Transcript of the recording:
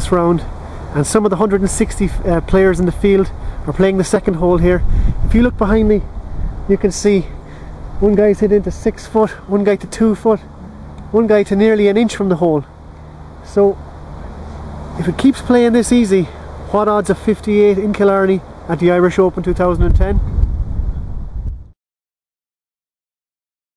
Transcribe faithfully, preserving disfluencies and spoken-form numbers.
this round, and some of the one hundred sixty uh, players in the field are playing the second hole here. If you look behind me, you can see one guy's hit into six foot, one guy to two foot, one guy to nearly an inch from the hole. So if it keeps playing this easy, what odds of fifty-eight in Killarney at the Irish Open two thousand ten?